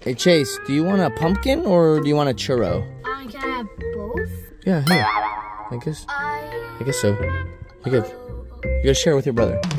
Hey Chase, do you want a pumpkin or do you want a churro? Can I have both? Yeah, here. I guess so. You gotta share with your brother.